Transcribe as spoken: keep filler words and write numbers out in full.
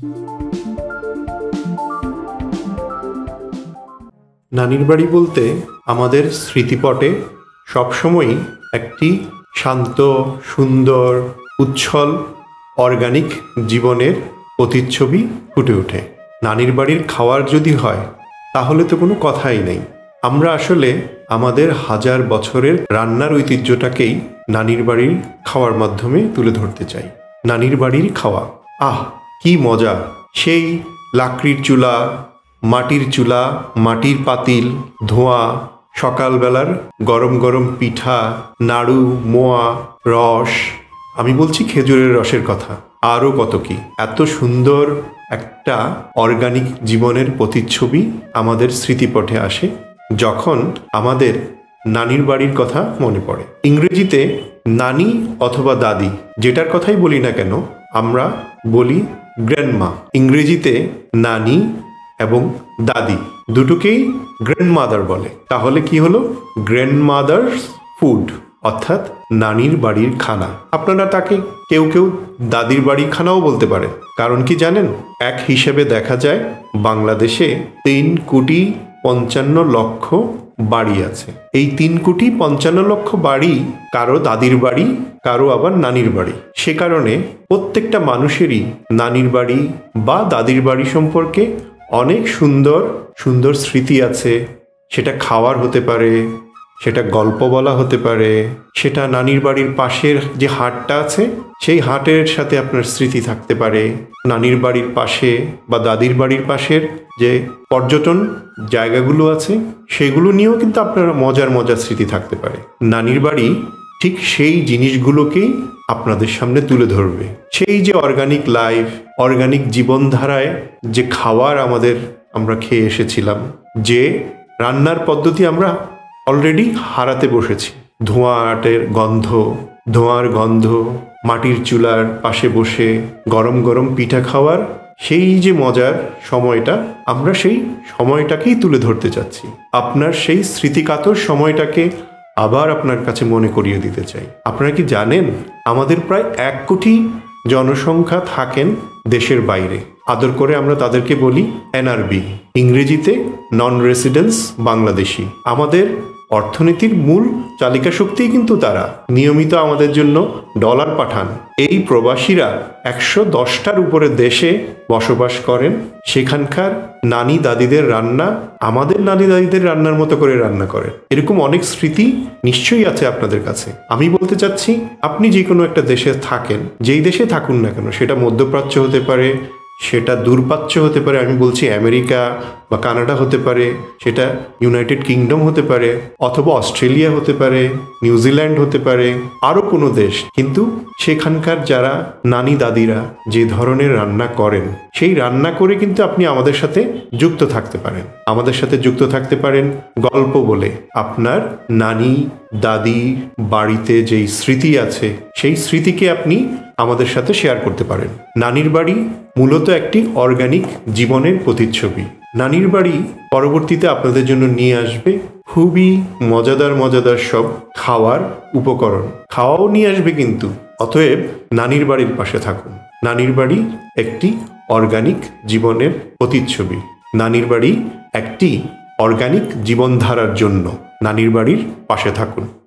নানির বাড়ি বলতে আমাদের স্মৃতিপটে সবসময়ই একটি শান্ত, সুন্দর, উচ্ছল, অর্গানিক জীবনের প্রতিচ্ছবি ফুটে ওঠে। নানির বাড়ির খাওয়ার যদি হয় তাহলে তো কোনো কথাই নেই। আমরা আসলে আমাদের হাজার বছরের রান্নার ঐতিহ্যটাকেই নানির বাড়ির খাওয়ার মাধ্যমে তুলে ধরতে চাই। নানির বাড়ির খাওয়া, আহ কি মজা! সেই লাকড়ির চুলা, মাটির চুলা, মাটির পাতিল, ধোঁয়া, সকালবেলার গরম গরম পিঠা, নাড়ু, মোয়া, রস, আমি বলছি খেজুরের রসের কথা, আরও কত কি। এত সুন্দর একটা অর্গানিক জীবনের প্রতিচ্ছবি আমাদের স্মৃতিপটে আসে যখন আমাদের নানির বাড়ির কথা মনে পড়ে। ইংরেজিতে নানি অথবা দাদি, যেটার কথাই বলি না কেন আমরা বলি গ্র্যান্ডমা। ইংরেজিতে নানি এবং দাদি দুটোকেই গ্র্যান্ডমাদার বলে। তাহলে কি হলো? গ্র্যান্ডমাদার্স ফুড, অর্থাৎ নানির বাড়ির খানা। আপনারা তাকে কেউ কেউ দাদির বাড়ির খানাও বলতে পারে। কারণ কি জানেন? এক হিসেবে দেখা যায় বাংলাদেশে তিন কোটি পঞ্চান্ন লক্ষ বাড়ি আছে। এই তিন কোটি পঞ্চান্ন লক্ষ বাড়ি কারো দাদির বাড়ি, কারো আবার নানির বাড়ি। সে কারণে প্রত্যেকটা মানুষেরই নানির বাড়ি বা দাদির বাড়ি সম্পর্কে অনেক সুন্দর সুন্দর স্মৃতি আছে। সেটা খাওয়ার হতে পারে, সেটা গল্প বলা হতে পারে, সেটা নানির বাড়ির পাশের যে হাটটা আছে সেই হাটের সাথে আপনার স্মৃতি থাকতে পারে। নানির বাড়ির পাশে বা দাদির বাড়ির পাশের যে পর্যটন জায়গাগুলো আছে সেগুলো নিয়েও কিন্তু আপনার মজার মজার স্মৃতি থাকতে পারে। নানির বাড়ি ঠিক সেই জিনিসগুলোকেই আপনাদের সামনে তুলে ধরবে। সেই যে অর্গানিক লাইফ, অর্গানিক জীবনধারায় যে খাবার আমাদের আমরা খেয়ে এসেছিলাম, যে রান্নার পদ্ধতি আমরা অলরেডি হারাতে বসেছি। ধোঁয়াটের গন্ধ, ধোঁয়ার গন্ধ, মাটির চুলার পাশে বসে গরম গরম পিঠা খাওয়ার সেই যে মজার সময়টা, আমরা সেই সময়টাকেই তুলে ধরতে চাচ্ছি। আপনার সেই স্মৃতিকাতর সময়টাকে আবার আপনার কাছে মনে করিয়ে দিতে চাই। আপনারা কি জানেন আমাদের প্রায় এক কোটি জনসংখ্যা থাকেন দেশের বাইরে। আদর করে আমরা তাদেরকে বলি এনআরবি, ইংরেজিতে নন রেসিডেন্স বাংলাদেশি। আমাদের অর্থনীতির মূল চালিকা শক্তিই কিন্তু তারা। নিয়মিত আমাদের জন্য ডলার পাঠান। এই প্রবাসীরা একশো দশটার উপরে দেশে বসবাস করেন। সেখানকার নানি দাদিদের রান্না আমাদের নানি দাদিদের রান্নার মতো করে রান্না করে। এরকম অনেক স্মৃতি নিশ্চয়ই আছে আপনাদের কাছে। আমি বলতে চাচ্ছি, আপনি যে কোনো একটা দেশে থাকেন, যেই দেশে থাকুন না কেন, সেটা মধ্যপ্রাচ্য হতে পারে, সেটা দূরপ্রাচ্য হতে পারে, আমি বলছি আমেরিকা বা কানাডা হতে পারে, সেটা ইউনাইটেড কিংডম হতে পারে, অথবা অস্ট্রেলিয়া হতে পারে, নিউজিল্যান্ড হতে পারে, আরও কোনো দেশ। কিন্তু সেখানকার যারা নানি দাদিরা যে ধরনের রান্না করেন, সেই রান্না করে কিন্তু আপনি আমাদের সাথে যুক্ত থাকতে পারেন। আমাদের সাথে যুক্ত থাকতে পারেন গল্প বলে। আপনার নানি দাদি বাড়িতে যেই স্মৃতি আছে সেই স্মৃতিকে আপনি আমাদের সাথে শেয়ার করতে পারেন। নানির বাড়ি মূলত একটি অর্গানিক জীবনের প্রতিচ্ছবি। নানির বাড়ি পরবর্তীতে আপনাদের জন্য নিয়ে আসবে খুবই মজাদার মজাদার সব খাওয়ার উপকরণ। খাওয়াও নিয়ে আসবে কিন্তু। অতএব নানির বাড়ির পাশে থাকুন। নানির বাড়ি একটি অর্গানিক জীবনের প্রতিচ্ছবি। নানির বাড়ি একটি অর্গানিক জীবনধারার জন্য নানির বাড়ির পাশে থাকুন।